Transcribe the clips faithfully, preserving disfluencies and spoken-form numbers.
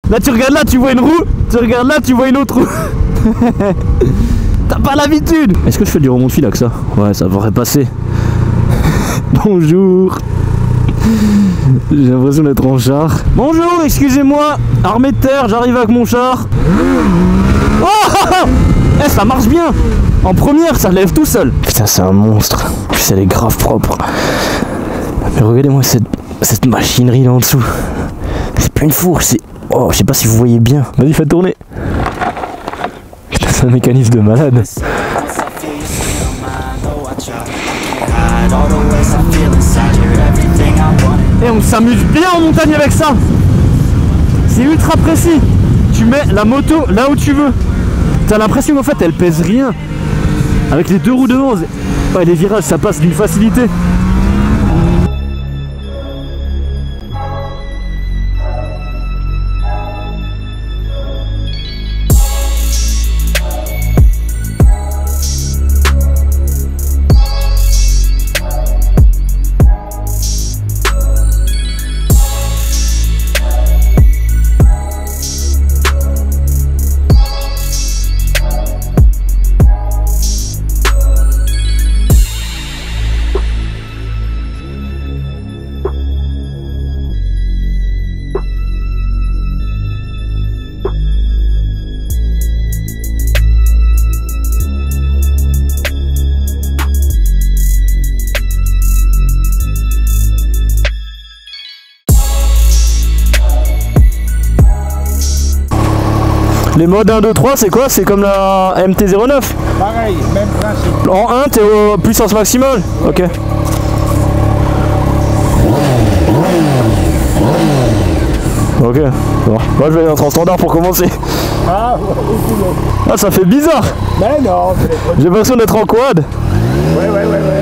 Là tu regardes là, tu vois une roue. Tu regardes là, tu vois une autre roue. T'as pas l'habitude. Est-ce que je fais du remont de fil avec ça? Ouais, ça devrait passer. Bonjour. J'ai l'impression d'être en char. Bonjour, excusez-moi. Armée de terre, j'arrive avec mon char. Oh, eh, ça marche bien. En première, ça lève tout seul. Putain, c'est un monstre. En plus, elle est grave propre. Mais regardez-moi cette, cette machinerie là en dessous. C'est pas une fourche, c'est... Oh, je sais pas si vous voyez bien. Vas-y, fais tourner. Putain, c'est un mécanisme de malade. Et on s'amuse bien en montagne avec ça. C'est ultra précis. Tu mets la moto là où tu veux. T'as l'impression qu'en fait elle pèse rien. Avec les deux roues devant, ouais, les virages ça passe d'une facilité. Les modes un, deux, trois, c'est quoi? C'est comme la M T zéro neuf? Pareil, même principe. En un, t'es au puissance maximale? Ok. Ok, bon. Moi je vais être en standard pour commencer. Ah, ouais, ah ça fait bizarre. mais non, j'ai l'impression d'être en quad. Ouais, ouais, ouais, ouais.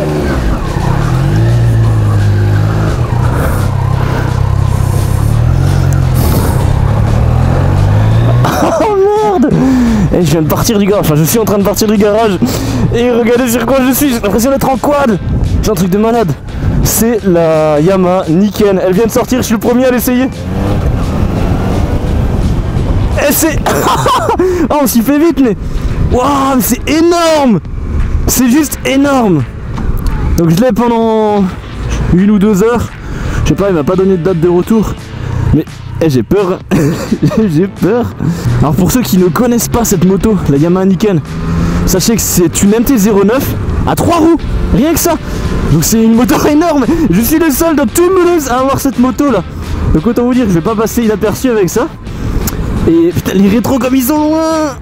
Oh merde. Et je viens de partir du garage, enfin je suis en train de partir du garage. Et regardez sur quoi je suis, j'ai l'impression d'être en quad. C'est un truc de malade. C'est la Yamaha Niken, elle vient de sortir, je suis le premier à l'essayer. Et c'est... oh on s'y fait vite mais... Waouh, c'est énorme. C'est juste énorme. Donc je l'ai pendant une ou deux heures. Je sais pas, il m'a pas donné de date de retour. Mais eh, j'ai peur. J'ai peur. Alors pour ceux qui ne connaissent pas cette moto, la Yamaha Niken, sachez que c'est une M T zéro neuf à trois roues. Rien que ça. Donc c'est une moto énorme. Je suis le seul dans tout Mulhouse à avoir cette moto là. Donc autant vous dire que je vais pas passer inaperçu avec ça. Et putain les rétros comme ils sont loin.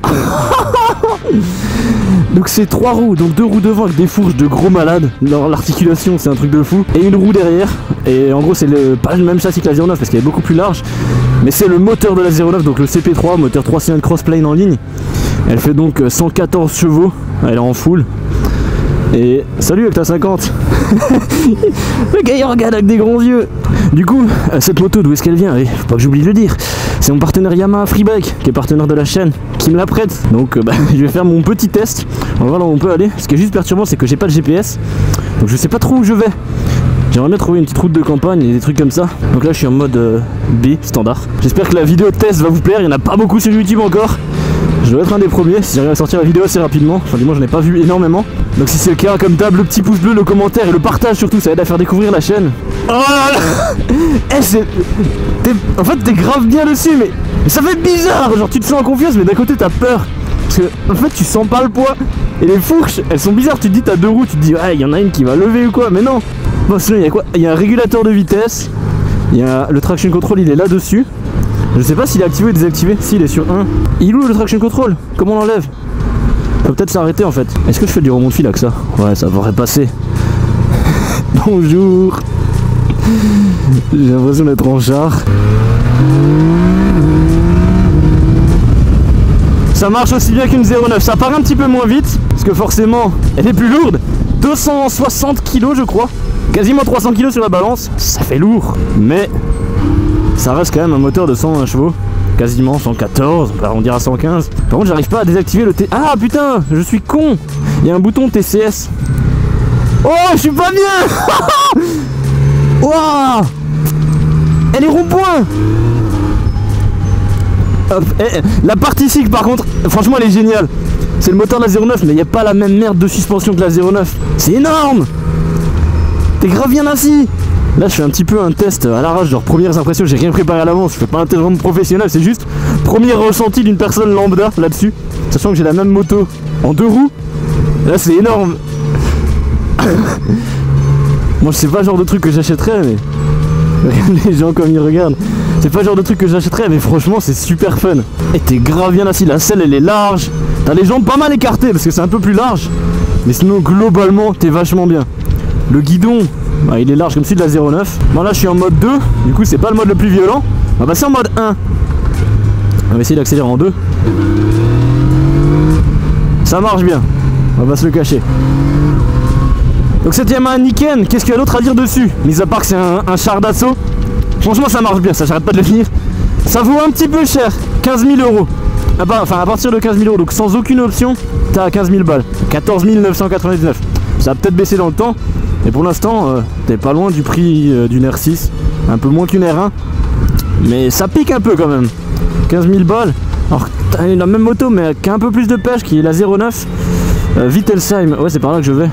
Donc c'est trois roues, donc deux roues devant avec des fourches de gros malades. L'articulation c'est un truc de fou. Et une roue derrière. Et en gros c'est le, pas le même châssis que la zéro neuf parce qu'elle est beaucoup plus large. Mais c'est le moteur de la zéro neuf, donc le C P trois, moteur trois cylindres crossplane en ligne. Elle fait donc cent quatorze chevaux, elle est en full. Et salut avec ta cinquante. Le gars il regarde avec des grands yeux. Du coup, cette moto d'où est-ce qu'elle vient? Et faut pas que j'oublie de le dire. C'est mon partenaire Yamaha Freebike, qui est partenaire de la chaîne, qui me la prête. Donc euh, bah, je vais faire mon petit test. On va voir là où on peut aller. Ce qui est juste perturbant, c'est que j'ai pas de G P S. Donc je sais pas trop où je vais. J'aimerais bien trouver une petite route de campagne et des trucs comme ça. Donc là je suis en mode euh, B, standard. J'espère que la vidéo de test va vous plaire. Il y en a pas beaucoup sur YouTube encore. Je dois être un des premiers si j'arrive à sortir la vidéo assez rapidement. Enfin du moins j'en ai pas vu énormément. Donc si c'est le cas, comme d'hab, le petit pouce bleu, le commentaire et le partage surtout, ça aide à faire découvrir la chaîne. Oh là là. Eh c'est... En fait t'es grave bien dessus mais... mais ça fait bizarre. Genre tu te sens en confiance mais d'un côté t'as peur. Parce que en fait tu sens pas le poids. Et les fourches elles sont bizarres. Tu te dis t'as deux roues, tu te dis ouais il y en a une qui va lever ou quoi. Mais non. Bon sinon il y a quoi? Il y a un régulateur de vitesse. Il y a le traction control, il est là dessus. Je sais pas s'il est activé ou désactivé. Si, il est sur un. Il est où le traction control? Comment on l'enlève? Faut peut-être s'arrêter en fait. Est-ce que je fais du remont de fil avec ça? Ouais, ça devrait passer. Bonjour. J'ai l'impression d'être en char. Ça marche aussi bien qu'une zéro neuf. Ça part un petit peu moins vite. Parce que forcément, elle est plus lourde. deux cent soixante kilos je crois. Quasiment trois cents kilos sur la balance. Ça fait lourd. Mais... ça reste quand même un moteur de cent un chevaux, quasiment cent quatorze, on peut arrondir à cent quinze. Par contre j'arrive pas à désactiver le T... Ah putain, je suis con. Il y a un bouton T C S. Oh, je suis pas bien. Waouh. Elle est rond-point. Hop. Et, la partie cycle par contre, franchement elle est géniale. C'est le moteur de la zéro neuf, mais il n'y a pas la même merde de suspension que la zéro neuf. C'est énorme. T'es grave bien assis. Là je fais un petit peu un test à l'arrache, genre premières impressions, j'ai rien préparé à l'avance, je fais pas un test vraiment professionnel, c'est juste premier ressenti d'une personne lambda là-dessus. Sachant que j'ai la même moto en deux roues. Là c'est énorme. Moi c'est pas le genre de truc que j'achèterais, mais regarde les gens comme ils regardent. C'est pas le genre de truc que j'achèterais, mais franchement c'est super fun. Et t'es grave bien assis, la selle elle est large. T'as les jambes pas mal écartées parce que c'est un peu plus large. Mais sinon globalement t'es vachement bien. Le guidon, bah, il est large comme celui de la zéro neuf. Bon là je suis en mode deux, du coup c'est pas le mode le plus violent. On va passer en mode un. On va essayer d'accélérer en deux. Ça marche bien, on va se le cacher. Donc cette Yamaha Niken, qu'est-ce qu'il y a d'autre à dire dessus? Mis à part que c'est un, un char d'assaut. Franchement ça marche bien, ça j'arrête pas de le dire. Ça vaut un petit peu cher, quinze mille euros. Enfin à partir de quinze mille euros, donc sans aucune option, t'as quinze mille balles. quatorze mille neuf cent quatre-vingt-dix-neuf. Ça va peut-être baisser dans le temps. Mais pour l'instant, euh, t'es pas loin du prix euh, d'une R six. Un peu moins qu'une R un. Mais ça pique un peu quand même. quinze mille balles. Alors t'as la même moto mais qui a un peu plus de pêche, qui est la zéro neuf. Euh, Wittelsheim. Ouais c'est par là que je vais.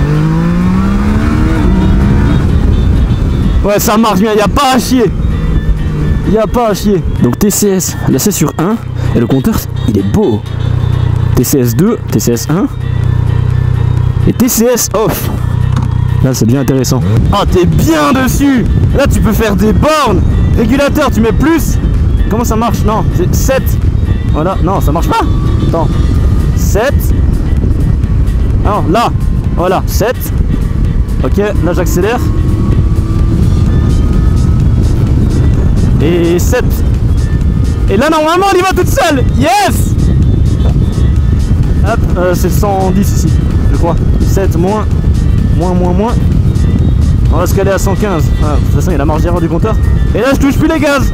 Ouais ça marche bien, y a pas à chier. Y a pas à chier. Donc T C S, là c'est sur un. Et le compteur il est beau. T C S deux, T C S un. Et T C S off. Là c'est bien intéressant. Ah t'es bien dessus. Là tu peux faire des bornes. Régulateur tu mets plus. Comment ça marche? Non c'est sept. Voilà, non ça marche pas. Attends. sept. Non là. Voilà sept. Ok là j'accélère. Et sept. Et là normalement elle y va toute seule. Yes. Hop euh, c'est cent dix ici je crois. sept moins. Moins, moins, moins. On va se caler à cent quinze. Ah, de toute façon, il y a la marge d'erreur du compteur. Et là, je touche plus les gaz.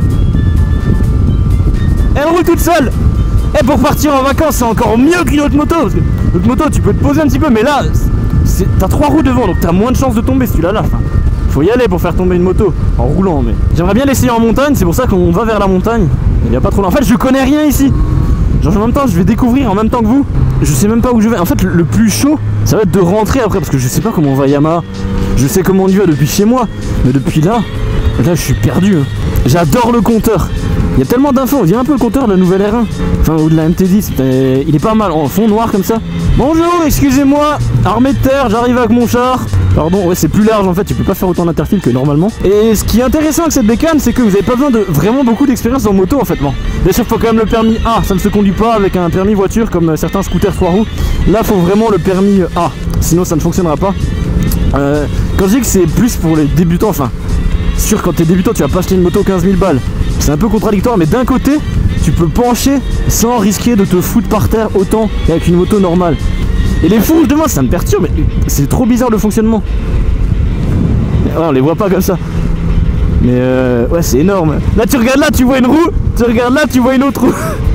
Elle roule toute seule. Et pour partir en vacances, c'est encore mieux qu'une autre moto. Parce que l'autre moto, tu peux te poser un petit peu. Mais là, t'as trois roues devant. Donc, t'as moins de chances de tomber celui-là. Là. Enfin, faut y aller pour faire tomber une moto en roulant. Mais j'aimerais bien l'essayer en montagne. C'est pour ça qu'on va vers la montagne. Il n'y a pas trop. En fait, je connais rien ici. Genre, en même temps, je vais découvrir en même temps que vous. Je sais même pas où je vais. En fait, le plus chaud, ça va être de rentrer après. Parce que je sais pas comment on va à Yamaha. Je sais comment on y va depuis chez moi. Mais depuis là, là, je suis perdu. Hein. J'adore le compteur. Il y a tellement d'infos. On dirait un peu le compteur de la nouvelle R un. Enfin, ou de la M T dix. Il est pas mal. En fond noir comme ça. Bonjour, excusez-moi. Armée de terre, j'arrive avec mon char. Pardon, ouais, c'est plus large en fait. Tu peux pas faire autant d'interfile que normalement. Et ce qui est intéressant avec cette bécane, c'est que vous avez pas besoin de vraiment beaucoup d'expérience en moto en fait. Bon. Bien sûr, faut quand même le permis A. Ça ne se conduit pas avec un permis voiture comme certains scooters trois roues. Là, faut vraiment le permis A. Sinon, ça ne fonctionnera pas. Euh, quand je dis que c'est plus pour les débutants, enfin, sûr, quand t'es débutant, tu vas pas acheter une moto quinze mille balles. C'est un peu contradictoire, mais d'un côté, tu peux pencher sans risquer de te foutre par terre autant qu'avec une moto normale. Et les fourches de main, ça me perturbe, mais c'est trop bizarre le fonctionnement. Ouais, on les voit pas comme ça. Mais euh, ouais, c'est énorme. Là, tu regardes là, tu vois une roue. Tu regardes là, tu vois une autre roue.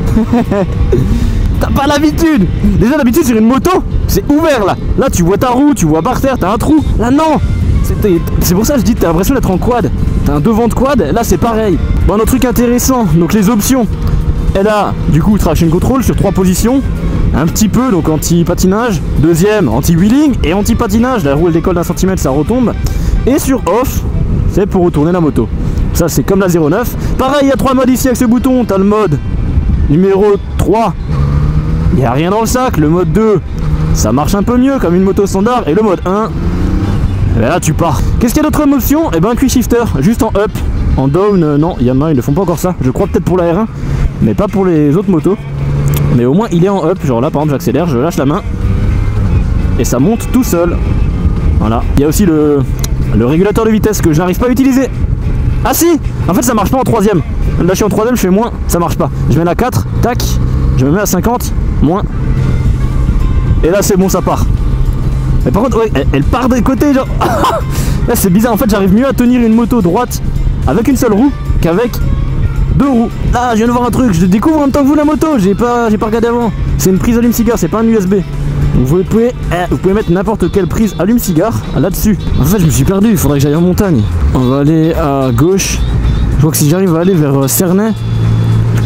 T'as pas l'habitude. Déjà, d'habitude, sur une moto, c'est ouvert là. Là, tu vois ta roue, tu vois par terre, t'as un trou. Là, non. C'est pour ça que je dis, t'as l'impression d'être en quad. T'as un devant de quad, là, c'est pareil. Bon, un autre truc intéressant, donc les options. Elle a, du coup, traction control sur trois positions. Un petit peu, donc anti-patinage. Deuxième, anti-wheeling et anti-patinage. La roue, elle décolle d'un centimètre, ça retombe. Et sur off, c'est pour retourner la moto. Ça, c'est comme la zéro neuf. Pareil, il y a trois modes ici avec ce bouton. T'as le mode numéro trois. Il n'y a rien dans le sac. Le mode deux, ça marche un peu mieux comme une moto standard. Et le mode un, et là, tu pars. Qu'est-ce qu'il y a d'autre comme option? Et ben, un quick shifter, juste en up. En down, euh, non, Yamaha, ils ne font pas encore ça. Je crois peut-être pour la R un, mais pas pour les autres motos. Mais au moins, il est en up. Genre là, par exemple, j'accélère, je lâche la main. Et ça monte tout seul. Voilà. Il y a aussi le, le régulateur de vitesse que j'arrive pas à utiliser. Ah si! En fait, ça marche pas en troisième. Là, je suis en troisième, je fais moins, ça marche pas. Je mets la quatre, tac. Je me mets à cinquante, moins. Et là, c'est bon, ça part. Mais par contre, ouais, elle, elle part des côtés, genre. Là, c'est bizarre. En fait, j'arrive mieux à tenir une moto droite avec une seule roue qu'avec deux roues. Là, je viens de voir un truc. Je découvre en même temps que vous la moto. J'ai pas, j'ai pas regardé avant. C'est une prise allume-cigare, c'est pas un U S B. Donc vous pouvez, vous pouvez mettre n'importe quelle prise allume-cigare là-dessus. En fait, je me suis perdu. Il faudrait que j'aille en montagne. On va aller à gauche. Je vois que si j'arrive à aller vers Cernay, je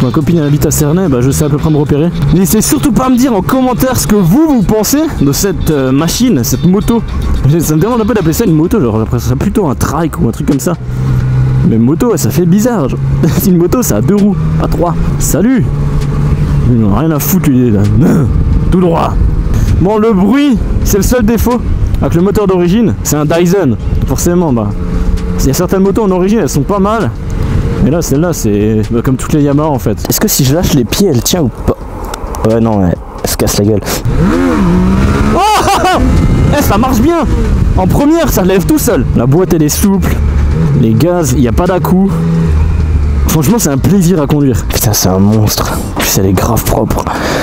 ma copine habite à Cernay, bah je sais à peu près me repérer. N'hésitez surtout pas à me dire en commentaire ce que vous, vous pensez de cette euh, machine, cette moto. Ça me demande un peu d'appeler ça une moto, genre j'appelle ça plutôt un trike ou un truc comme ça. Mais moto, ça fait bizarre. Genre. Une moto, ça a deux roues, pas trois. Salut. Ils n'ont rien à foutre, lui, là. Tout droit. Bon, le bruit, c'est le seul défaut. Avec le moteur d'origine, c'est un Dyson. Forcément, bah. Il y a certaines motos en origine, elles sont pas mal. Mais là, celle-là, c'est bah, comme toutes les Yamaha en fait. Est-ce que si je lâche les pieds, elle tient ou pas? Ouais, non, elle, elle se casse la gueule. Oh, eh, ça marche bien. En première, ça lève tout seul. La boîte, elle est souple. Les gaz, il n'y a pas d'à-coup. Franchement, c'est un plaisir à conduire. Putain, c'est un monstre. En plus, elle est grave propre.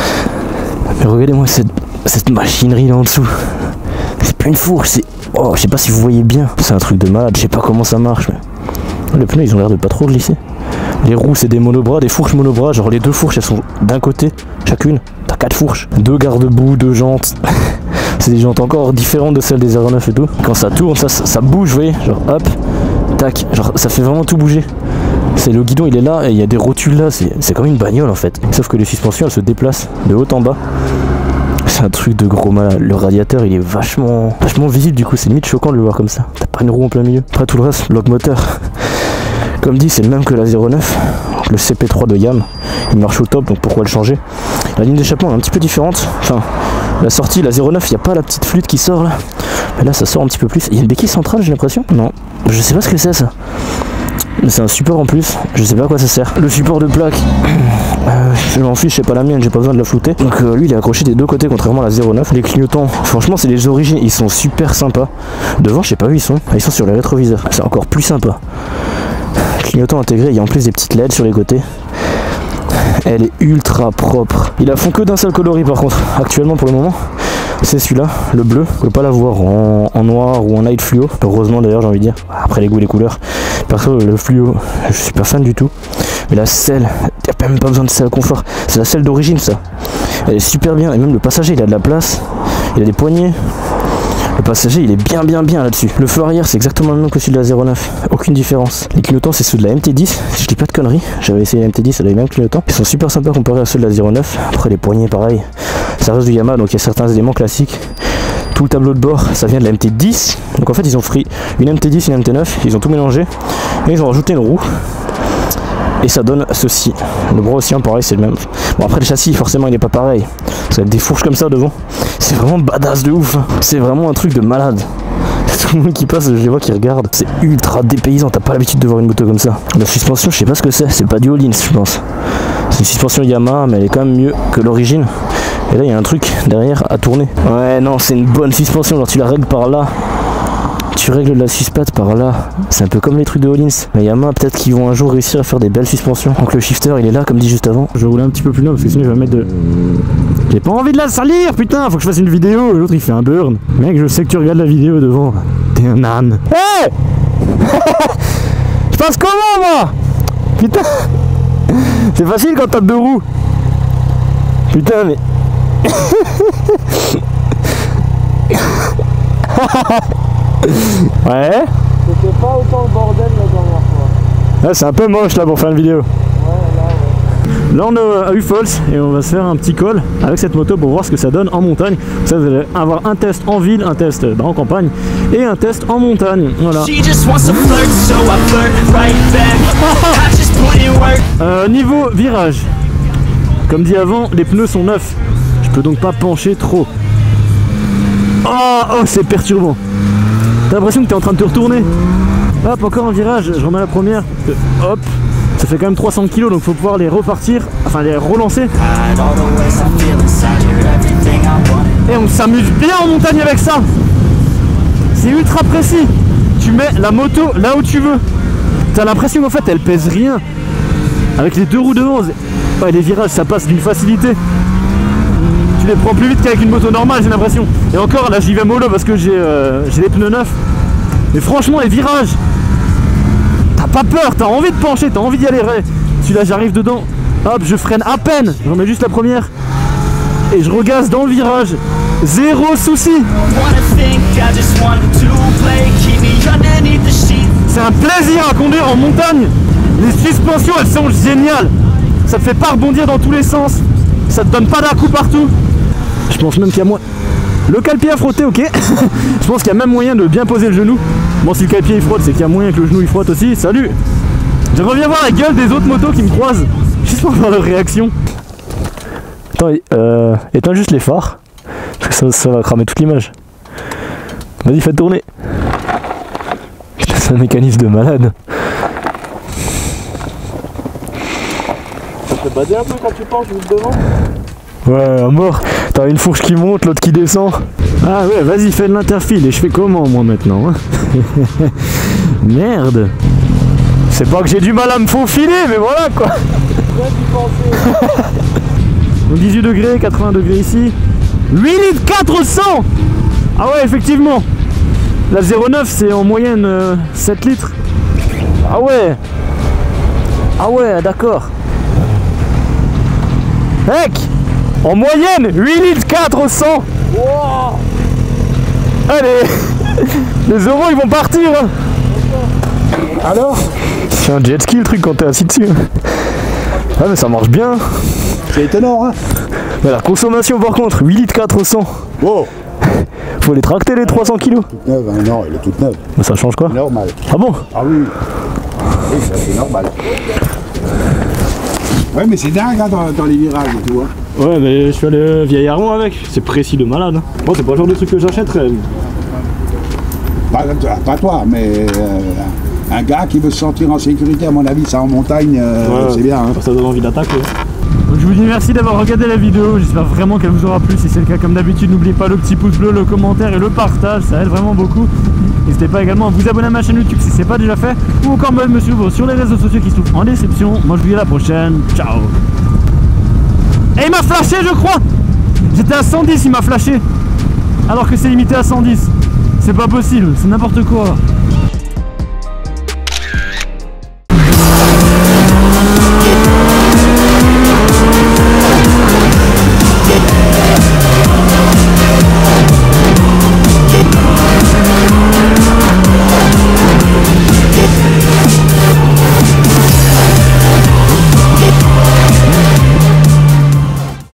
Mais regardez-moi cette, cette machinerie là en dessous. C'est pas une fourche, c'est... Oh, je sais pas si vous voyez bien. C'est un truc de malade, je sais pas comment ça marche. Mais... Les pneus, ils ont l'air de pas trop glisser. Les roues, c'est des monobras, des fourches monobras. Genre les deux fourches, elles sont d'un côté, chacune. T'as quatre fourches. Deux garde-boue, deux jantes. C'est des jantes encore différentes de celles des zéro neuf et tout. Quand ça tourne, ça, ça bouge, vous voyez. Genre hop, tac. Genre ça fait vraiment tout bouger. C'est le guidon, il est là et il y a des rotules là. C'est comme une bagnole en fait. Sauf que les suspensions, elles se déplacent de haut en bas. C'est un truc de gros malade. Le radiateur, il est vachement, vachement visible du coup. C'est limite choquant de le voir comme ça. T'as pas une roue en plein milieu. Après tout le reste, bloc moteur. Comme dit, c'est le même que la zéro neuf. Le C P trois de Yam. Il marche au top, donc pourquoi le changer? La ligne d'échappement est un petit peu différente. Enfin, la sortie, la zéro neuf, il n'y a pas la petite flûte qui sort là. Mais là, ça sort un petit peu plus. Il y a une béquille centrale, j'ai l'impression. Non, je sais pas ce que c'est ça. Mais c'est un support en plus, je sais pas à quoi ça sert. Le support de plaque, euh, je m'en fiche, c'est pas la mienne, j'ai pas besoin de la flouter. Donc euh, lui il est accroché des deux côtés contrairement à la zéro neuf. Les clignotants, franchement c'est les origines, ils sont super sympas. Devant je sais pas où ils sont, ils sont sur les rétroviseurs, c'est encore plus sympa. Clignotant intégré, il y a en plus des petites L E D sur les côtés. Elle est ultra propre. Il a fond que d'un seul coloris par contre, actuellement pour le moment. C'est celui-là, le bleu. Vous pouvez pas l'avoir en, en noir ou en light fluo. Heureusement d'ailleurs, j'ai envie de dire. Après les goûts et les couleurs. Perso, le fluo, je suis pas fan du tout. Mais la selle, il n'y a même pas besoin de selle confort. C'est la selle d'origine ça. Elle est super bien. Et même le passager, il a de la place. Il a des poignées. Le passager, il est bien bien bien là-dessus. Le feu arrière, c'est exactement le même que celui de la zéro neuf. Aucune différence. Les clignotants, c'est ceux de la M T dix. Si je dis pas de conneries, j'avais essayé la M T dix, elle a les mêmes clignotants. Ils sont super sympas comparés à ceux de la zéro neuf. Après, les poignées, pareil. Ça reste du Yamaha, donc il y a certains éléments classiques. Tout le tableau de bord, ça vient de la M T dix. Donc en fait, ils ont pris une M T dix, une M T neuf. Ils ont tout mélangé. Et ils ont rajouté une roue. Et ça donne ceci. Le bras aussi, pareil, c'est le même. Bon, après, le châssis, forcément, il n'est pas pareil. Ça va être des fourches comme ça devant. C'est vraiment badass de ouf. C'est vraiment un truc de malade. Tout le monde qui passe, je les vois qui regardent. C'est ultra dépaysant. T'as pas l'habitude de voir une moto comme ça. La suspension, je sais pas ce que c'est. C'est pas du Hollins, je pense. C'est une suspension Yamaha, mais elle est quand même mieux que l'origine. Et là, il y a un truc derrière à tourner. Ouais, non, c'est une bonne suspension. Genre, tu la règles par là. Tu règles la suspate par là. C'est un peu comme les trucs de Hollins. Mais Yamaha, peut-être qu'ils vont un jour réussir à faire des belles suspensions. Donc le shifter, il est là, comme dit juste avant. Je vais rouler un petit peu plus loin parce que sinon, je vais mettre de. J'ai pas envie de la salir, putain. Faut que je fasse une vidéo. L'autre, il fait un burn. Mec, je sais que tu regardes la vidéo devant. T'es un âne. Hé je passe comment, moi? Putain. C'est facile quand t'as deux roues. Putain, mais. Ouais. C'était pas autant le bordel la dernière fois. Là, c'est un peu moche là pour faire une vidéo. Ouais, là, ouais. Là, on est à Ufols et on va se faire un petit call avec cette moto pour voir ce que ça donne en montagne. Ça, vous allez avoir un test en ville, un test bah, en campagne et un test en montagne. Voilà. euh, niveau virage, comme dit avant, les pneus sont neufs. Je peux donc pas pencher trop. Oh, oh c'est perturbant. T'as l'impression que t'es en train de te retourner. Hop, encore un virage, je remets la première. Hop, ça fait quand même trois cents kilos, donc faut pouvoir les repartir, enfin les relancer. Et on s'amuse bien en montagne avec ça. C'est ultra précis. Tu mets la moto là où tu veux. T'as l'impression qu'en fait elle pèse rien. Avec les deux roues devant, ouais, les virages ça passe d'une facilité. Tu les prends plus vite qu'avec une moto normale, j'ai l'impression. Et encore là j'y vais mollo parce que j'ai euh, les pneus neufs. Mais franchement les virages, t'as pas peur, t'as envie de pencher, t'as envie d'y aller. Celui-là j'arrive dedans, hop je freine à peine, je remets juste la première. Et je regaze dans le virage, zéro souci. C'est un plaisir à conduire en montagne. Les suspensions elles sont géniales. ça te fait pas rebondir dans tous les sens, ça te donne pas d'un coup partout. Je pense même qu'il y a moins... Le cale-pied à frotter, ok. Je pense qu'il y a même moyen de bien poser le genou. Bon, si le cale-pied il frotte, c'est qu'il y a moyen que le genou il frotte aussi. Salut. Je reviens voir la gueule des autres motos qui me croisent, juste pour voir leur réaction. Attends, euh, éteins juste les phares, parce que ça, ça va cramer toute l'image. Vas-y, fais tourner. Putain, c'est un mécanisme de malade. Ça te fait bader un peu quand tu penches juste devant? Ouais, à mort. T'as une fourche qui monte, l'autre qui descend. Ah ouais, vas-y, fais de l'interfile. Et je fais comment, moi, maintenant hein? Merde. C'est pas que j'ai du mal à me faufiler, mais voilà, quoi. Donc dix-huit degrés, quatre-vingts degrés ici. huit litres quatre cents. Ah ouais, effectivement. La zéro neuf, c'est en moyenne euh, sept litres. Ah ouais. Ah ouais, d'accord. Mec, en moyenne, huit litres quatre cents. Wow. Allez, les euros ils vont partir hein. Alors, c'est un jet ski le truc quand t'es assis dessus. Ah mais ça marche bien. C'est étonnant hein. Mais la consommation par contre, huit litres quatre cents. Oh. Faut les tracter les trois cents kilos. Toute neuve, hein. Non, elle est toute neuve. Mais ça change quoi? Normal. Ah bon? Ah oui. Oui, ça c'est normal. Ouais mais c'est dingue hein, dans, dans les virages et tout hein. Ouais mais je suis allé vieillard rond avec, c'est précis de malade. Bon c'est pas le genre de truc que j'achèterais. Pas, pas toi, mais euh, un gars qui veut se sentir en sécurité, à mon avis, ça en montagne, euh, ouais, c'est bien. Hein. Ça donne envie d'attaquer. Donc je vous dis merci d'avoir regardé la vidéo, j'espère vraiment qu'elle vous aura plu. Si c'est le cas, comme d'habitude, n'oubliez pas le petit pouce bleu, le commentaire et le partage, ça aide vraiment beaucoup. N'hésitez pas également à vous abonner à ma chaîne YouTube si c'est pas déjà fait, ou encore me suivre sur les réseaux sociaux qui se trouvent en description. Moi je vous dis à la prochaine, ciao. Et il m'a flashé je crois. J'étais à cent dix, il m'a flashé. Alors que c'est limité à cent dix. C'est pas possible, c'est n'importe quoi.